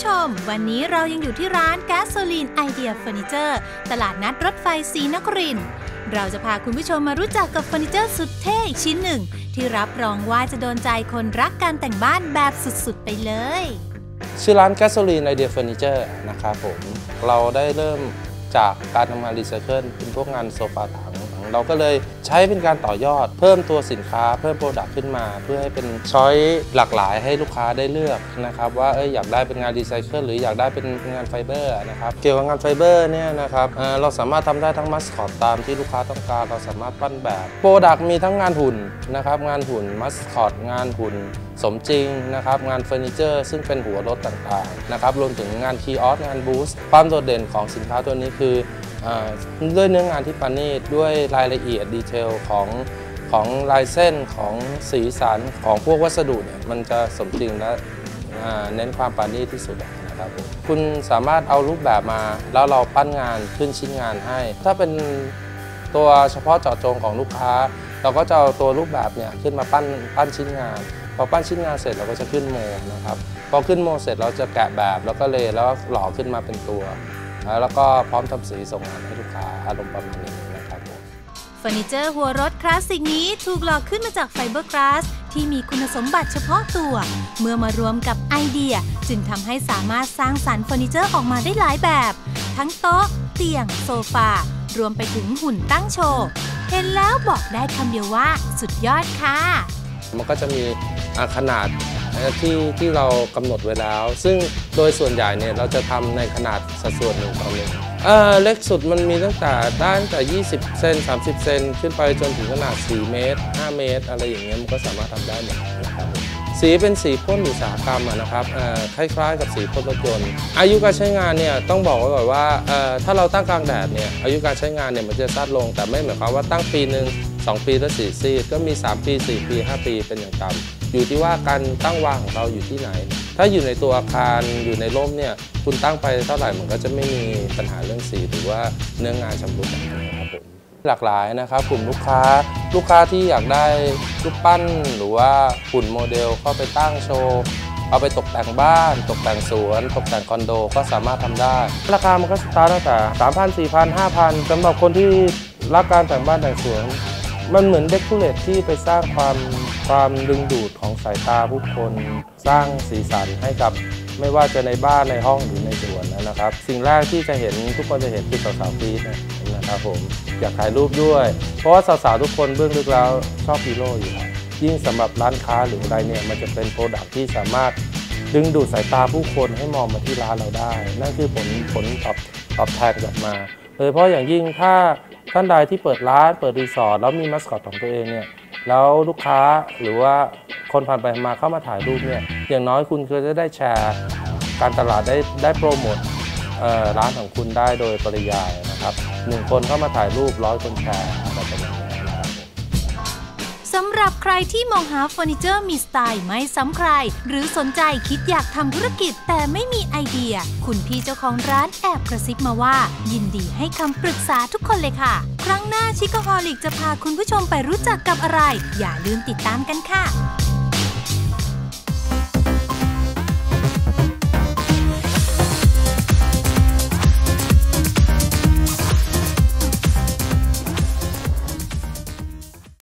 ชมวันนี้เรายังอยู่ที่ร้านแก๊สโซลีนไอเดียเฟอร์นิเจอร์ตลาดนัดรถไฟศรีนครินทร์เราจะพาคุณผู้ชมมารู้จักกับเฟอร์นิเจอร์สุดเท่อีกชิ้นหนึ่งที่รับรองว่าจะโดนใจคนรักการแต่งบ้านแบบสุดๆไปเลยชื่อร้านแก๊สโซลีนไอเดียเฟอร์นิเจอร์นะครับผมเราได้เริ่มจากการทำงานรีไซเคิลเป็นพวกงานโซฟาถังเราก็เลยใช้เป็นการต่อยอดเพิ่มตัวสินค้าเพิ่มโปรดักต์ขึ้นมาเพื่อให้เป็นช้อยหลากหลายให้ลูกค้าได้เลือกนะครับว่าอยากได้เป็นงานรีไซเคิลหรืออยากได้เป็นงานไฟเบอร์นะครับเกี่ยวกับงานไฟเบอร์เนี่ยนะครับเราสามารถทำได้ทั้งมัสคอตตามที่ลูกค้าต้องการเราสามารถปั้นแบบโปรดักต์มีทั้งงานหุ่นนะครับงานหุ่นมัสคอตงานหุ่นสมจริงนะครับงานเฟอร์นิเจอร์ซึ่งเป็นหัวรถต่างๆนะครับรวมถึงงานคีออสงานบูสต์ความโดดเด่นของสินค้าตัวนี้คือด้วยเนื้องานที่ประณีตด้วยรายละเอียดดีเทลของลายเส้นของสีสันของพวกวัสดุเนี่ยมันจะสมจริงและเน้นความประณีตที่สุดนะครับคุณสามารถเอารูปแบบมาแล้วเราปั้นงานขึ้นชิ้นงานให้ถ้าเป็นตัวเฉพาะเจาะจงของลูกค้าเราก็จะเอาตัวรูปแบบเนี่ยขึ้นมาปั้นชิ้นงานพอปั้นชิ้นงานเสร็จเราก็จะขึ้นโมนะครับพอขึ้นโมเสร็จเราจะแกะแบบแล้วก็เลยแล้วหล่อขึ้นมาเป็นตัวแล้วก็พร้อมทำสีส่งงานให้ลูกค้าอารมณ์ประมาณนี้นะครับเฟอร์นิเจอร์หัวรถคลาสสิกนี้ถูกหล่อขึ้นมาจากไฟเบอร์กลาสที่มีคุณสมบัติเฉพาะตัวเมื่อมารวมกับไอเดียจึงทำให้สามารถสร้างสรรค์เฟอร์นิเจอร์ออกมาได้หลายแบบทั้งโต๊ะเตียงโซฟารวมไปถึงหุ่นตั้งโชว์เห็นแล้วบอกได้คำเดียวว่าสุดยอดค่ะมันก็จะมีขนาดที่เรากำหนดไว้แล้วซึ่งโดยส่วนใหญ่เนี่ยเราจะทำในขนาดสัดส่วน1 ต่อ 1เล็กสุดมันมีตั้งแต่20 เซน30 เซนขึ้นไปจนถึงขนาด4 เมตร5 เมตรอะไรอย่างเงี้ยมันก็สามารถทำได้หมดนะครับสีเป็นสีพ่นอุตสาหกรรมนะครับคล้ายๆกับสีพ่นรถยนต์อายุการใช้งานเนี่ยต้องบอกไว้ก่อนว่าถ้าเราตั้งกลางแดดเนี่ยอายุการใช้งานเนี่ยมันจะสั้นลงแต่ไม่หมายความว่าตั้งปีหนึ่ง2 ปีแล้ว4 ซีดก็มี3 ปี4 ปี5 ปีเป็นอย่างต่ำอยู่ที่ว่าการตั้งวางของเราอยู่ที่ไหนถ้าอยู่ในตัวอาคารอยู่ในร่มเนี่ยคุณตั้งไปเท่าไหร่มันก็จะไม่มีปัญหาเรื่องสีหรือว่าเนื้องานชำรุดนะครับผมหลากหลายนะครับกลุ่มลูกค้าที่อยากได้รูปปั้นหรือว่าหุ่นโมเดลเข้าไปตั้งโชว์เอาไปตกแต่งบ้านตกแต่งสวนตกแต่งคอนโดก็สามารถทำได้ราคามันก็สตาร์ทตั้งแต่ 3,000 4,000 5,000 สำหรับคนที่รักการแต่งบ้านแต่งสวนมันเหมือนเดคอเรทที่ไปสร้างความดึงดูดของสายตาผู้คนสร้างสีสันให้กับไม่ว่าจะในบ้านในห้องหรือในสวนนะครับสิ่งแรกที่จะเห็นทุกคนจะเห็นคือสาวๆกรี๊ดนะครับผมอยากถ่ายรูปด้วยเพราะว่าสาวๆทุกคนเบื้องลึกแล้วชอบฮีโร่อยู่แล้วยิ่งสำหรับร้านค้าหรืออะไรเนี่ยมันจะเป็นโปรดักที่สามารถดึงดูดสายตาผู้คนให้มองมาที่ร้านเราได้นั่นคือผลตอบแทนกลับมาโดยเฉพาะอย่างยิ่งถ้าท่านใดที่เปิดร้านเปิดรีสอร์ทแล้วมีมัสคอตของตัวเองเนี่ยแล้วลูกค้าหรือว่าคนผ่านไปมาเข้ามาถ่ายรูปเนี่ยอย่างน้อยคุณก็จะได้แชร์การตลาดได้โปรโมทร้านของคุณได้โดยปริยายนะครับ1 คนเข้ามาถ่ายรูป100 คนแชร์อะไรประมาณนี้นะครับสำหรับใครที่มองหาเฟอร์นิเจอร์มีสไตล์ไม่ซ้ำใครหรือสนใจคิดอยากทำธุรกิจแต่ไม่มีไอเดียคุณพี่เจ้าของร้านแอบกระซิบมาว่ายินดีให้คำปรึกษาทุกคนเลยค่ะครั้งหน้าชิคโกฮอลิกจะพาคุณผู้ชมไปรู้จักกับอะไรอย่าลืมติดตามกันค่ะ